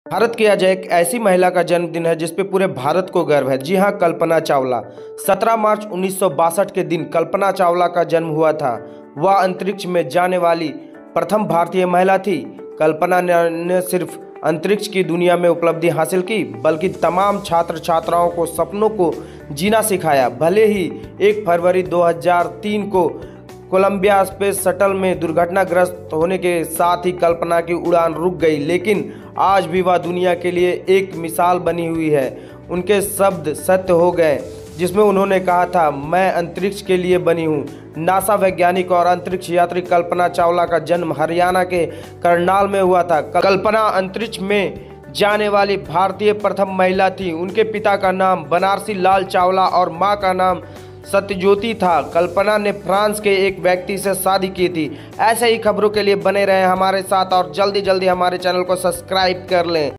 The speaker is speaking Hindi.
भारत की आज एक ऐसी महिला का जन्मदिन है जिस पे पूरे भारत को गर्व है। जी हां, कल्पना चावला। 17 मार्च 1962 के दिन कल्पना चावला का जन्म हुआ था। वह अंतरिक्ष में जाने वाली प्रथम भारतीय महिला थी। कल्पना ने न सिर्फ अंतरिक्ष की दुनिया में उपलब्धि हासिल की, बल्कि तमाम छात्र छात्राओं को सपनों को जीना सिखाया। भले ही 1 फरवरी 2003 को कोलंबिया स्पेस शटल में दुर्घटनाग्रस्त होने के साथ ही कल्पना की उड़ान रुक गई, लेकिन आज भी वह दुनिया के लिए एक मिसाल बनी हुई है। उनके शब्द सत्य हो गए जिसमें उन्होंने कहा था, मैं अंतरिक्ष के लिए बनी हूँ। नासा वैज्ञानिक और अंतरिक्ष यात्री कल्पना चावला का जन्म हरियाणा के करनाल में हुआ था। कल्पना अंतरिक्ष में जाने वाली भारतीय प्रथम महिला थी। उनके पिता का नाम बनारसी लाल चावला और मां का नाम सत्यज्योति था। कल्पना ने फ्रांस के एक व्यक्ति से शादी की थी। ऐसे ही खबरों के लिए बने रहें हमारे साथ और जल्दी जल्दी हमारे चैनल को सब्सक्राइब कर लें।